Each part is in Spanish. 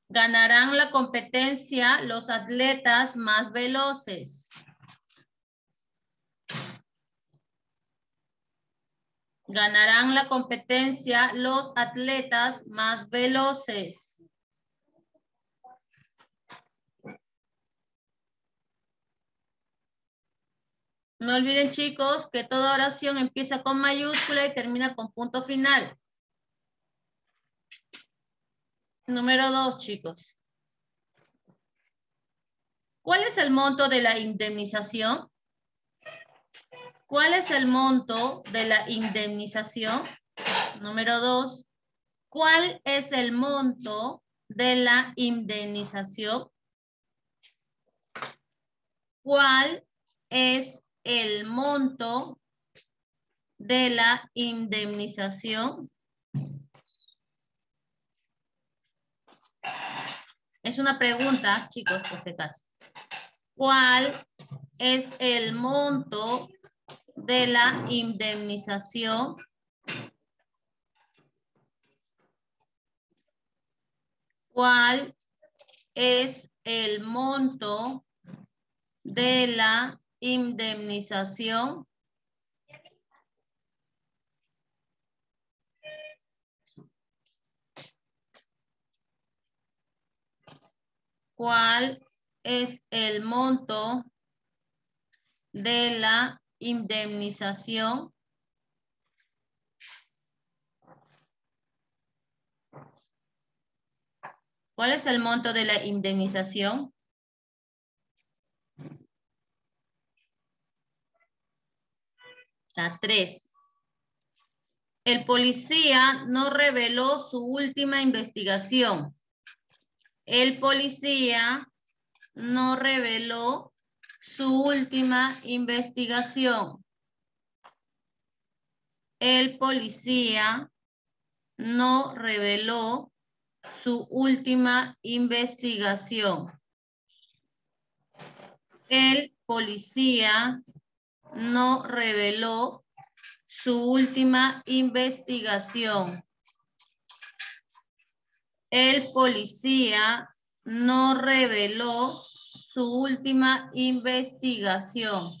Ganarán la competencia los atletas más veloces. Ganarán la competencia los atletas más veloces. No olviden, chicos, que toda oración empieza con mayúscula y termina con punto final. Número 2, chicos. ¿Cuál es el monto de la indemnización? ¿Cuál es el monto de la indemnización? Número 2. ¿Cuál es el monto de la indemnización? ¿Cuál es el monto de la indemnización? Es una pregunta, chicos, por si acaso. ¿Cuál es el monto de la indemnización? ¿Cuál es el monto de la indemnización? ¿Cuál es el monto de la indemnización? ¿Cuál es el monto de la indemnización? La 3. El policía no reveló su última investigación. El policía no reveló su última investigación. El policía no reveló su última investigación. El policía no reveló su última investigación. El policía no reveló su última investigación.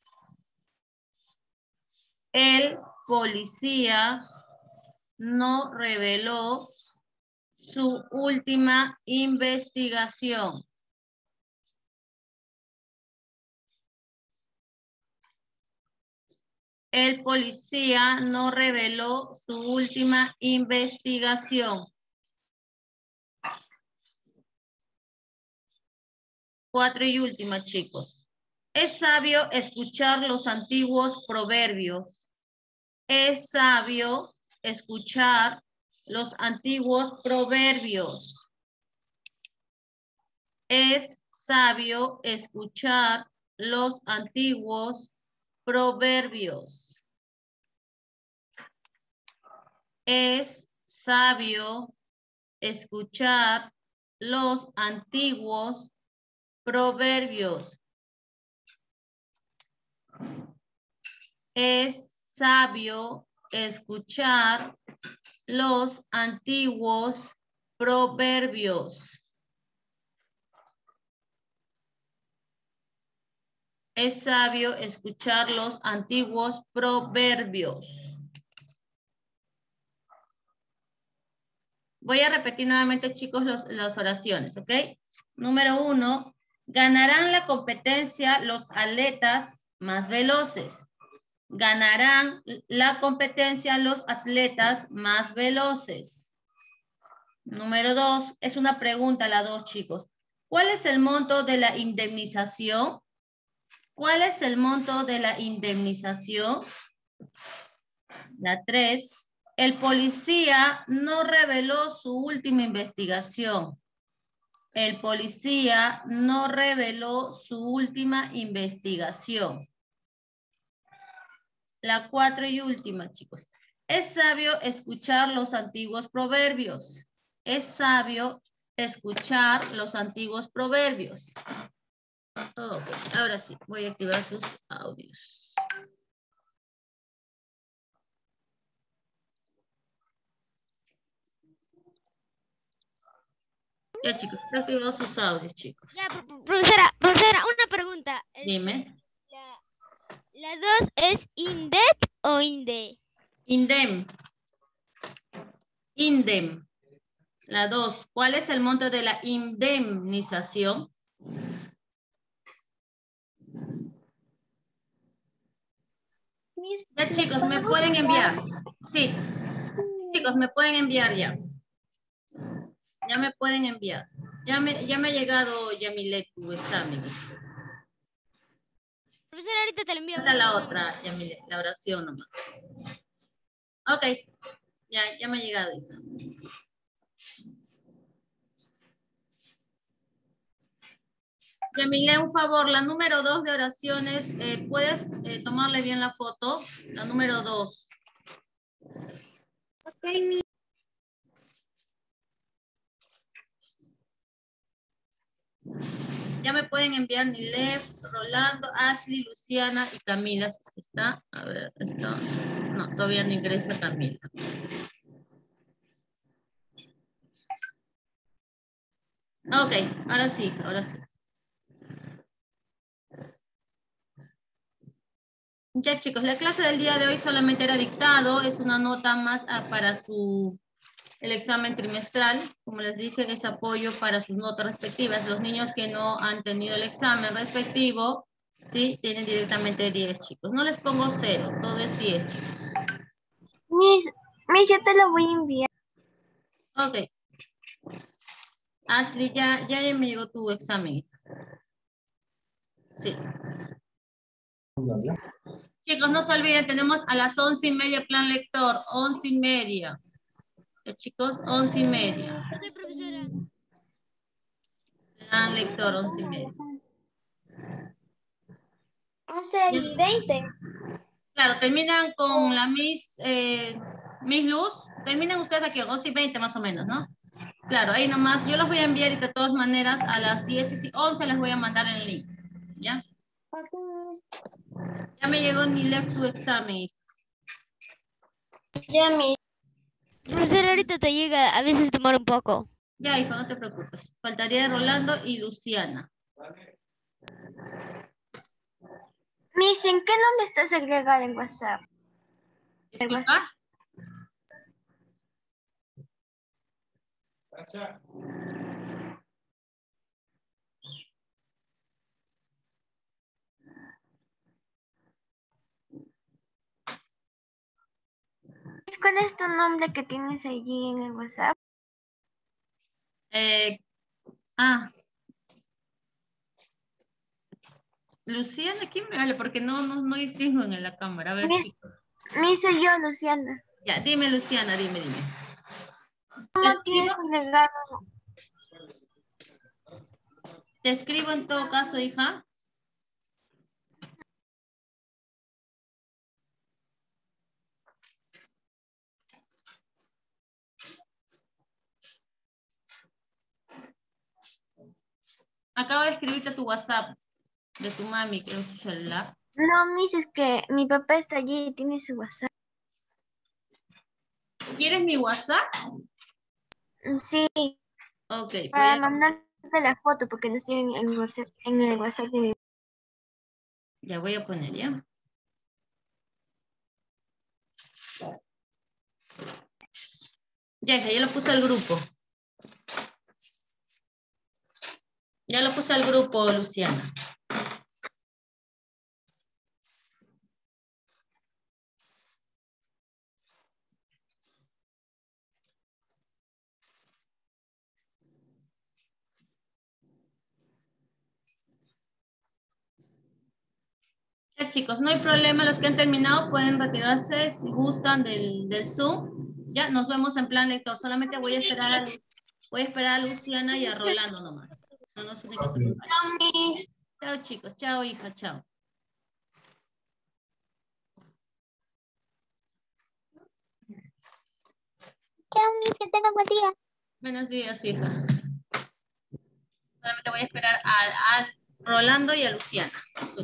El policía no reveló su última investigación. El policía no reveló su última investigación. 4 y última, chicos. Es sabio escuchar los antiguos proverbios. Es sabio escuchar los antiguos proverbios. Es sabio escuchar los antiguos proverbios. Es sabio escuchar los antiguos proverbios. Es sabio escuchar los antiguos proverbios. Es sabio escuchar los antiguos proverbios. Voy a repetir nuevamente, chicos, las oraciones, ¿ok? Número 1, ganarán la competencia los atletas más veloces. Ganarán la competencia los atletas más veloces. Número 2, es una pregunta la 2, chicos. ¿Cuál es el monto de la indemnización? ¿Cuál es el monto de la indemnización? La 3, el policía no reveló su última investigación. El policía no reveló su última investigación. La 4 y última, chicos. Es sabio escuchar los antiguos proverbios. Es sabio escuchar los antiguos proverbios. Ok, ahora sí, voy a activar sus audios. Ya, chicos, está activados sus audios, chicos. Ya, profesora, una pregunta. Dime. ¿La 2 es INDEP o INDE? INDEM. INDEM. La 2. ¿Cuál es el monto de la indemnización? Ya, chicos, me pueden enviar. Sí. Chicos, me pueden enviar ya. Ya me pueden enviar. Ya me ha llegado, Yamilet, tu examen. Profesora, ahorita te lo envío. Falta la otra, Yamilet, la oración nomás. Ok. Ya me ha llegado. Yamilet, un favor, la número 2 de oraciones, ¿puedes tomarle bien la foto? La número 2. Ok, mi. Ya me pueden enviar Nilef, Rolando, Ashley, Luciana y Camila, si es que está. A ver, está. No, todavía no ingresa Camila. Ok, ahora sí, ahora sí. Ya, chicos, la clase del día de hoy solamente era dictado, es una nota más para el examen trimestral. Como les dije, es apoyo para sus notas respectivas. Los niños que no han tenido el examen respectivo, ¿sí? Tienen directamente 10, chicos. No les pongo 0, todo es 10, chicos. Mis, yo te lo voy a enviar. Ok. Ashley, ya me llegó tu examen. Sí. Chicos, no se olviden, tenemos a las 11:30 plan lector, 11:30. Chicos, 11:30. Ok, profesora. Plan lector, 11:30. 11:20. Claro, terminan con la Miss Luz. Terminan ustedes aquí, 11:20 más o menos, ¿no? Claro, ahí nomás. Yo los voy a enviar y de todas maneras a las 10:11 les voy a mandar el link. ¿Ya? Ya me llegó ni left tu examen. Ya, mi. Profesora, ahorita te llega, a veces demora un poco. Ya, hijo, no te preocupes. Faltaría Rolando y Luciana. Miss, ¿en qué nombre estás agregada en WhatsApp? Disculpa. ¿Cuál es tu nombre que tienes allí en el WhatsApp? Luciana, ¿quién me habla? Porque no distingo en la cámara. A ver, Miss, chicos. Miss, soy yo, Luciana. Ya, dime, Luciana, dime. ¿Te ¿Cómo tienes escribo? agregado? ¿Te escribo en todo caso, hija? Acabo de escribirte tu WhatsApp de tu mami, creo, su celular. No, Miss, es que mi papá está allí y tiene su WhatsApp. ¿Quieres mi WhatsApp? Sí, Ok, voy para a... mandarte la foto porque no estoy en el WhatsApp de mi. Ya voy a poner, ¿ya? Ya, hija, ya lo puse al grupo. Ya lo puse al grupo, Luciana. Ya, chicos, no hay problema. Los que han terminado pueden retirarse si gustan del Zoom. Ya, nos vemos en plan lector. Solamente voy a esperar a Luciana y a Rolando nomás. Son los únicos que me faltan. Chao, Miss. Chao, chicos. Chao, hija. Chao. Chao, Miss, que tenga buen día. Buenos días, hija. Solamente voy a esperar a Rolando y a Luciana.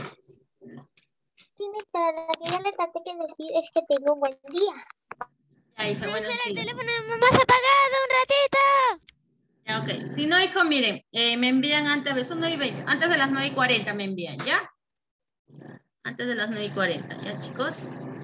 Sí, Miss, pero lo que yo le traté que decir es que tengo un buen día. Ya, hija, buenos Profesora, el días. teléfono de mamá se ha apagado un ratito. Ya, ok, Ok, si no, hijo, miren, me envían antes, son 9:20, antes de las 9:40 me envían, ¿ya? Antes de las 9:40, ¿ya, chicos?